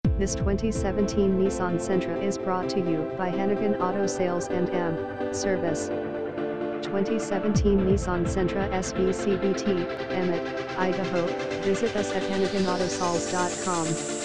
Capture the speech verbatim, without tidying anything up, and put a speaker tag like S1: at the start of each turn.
S1: This twenty seventeen Nissan Sentra is brought to you by Hennigan Auto Sales and M Service. twenty seventeen Nissan Sentra S V C V T, Emmett, Idaho. Visit us at hennigan auto sales dot com.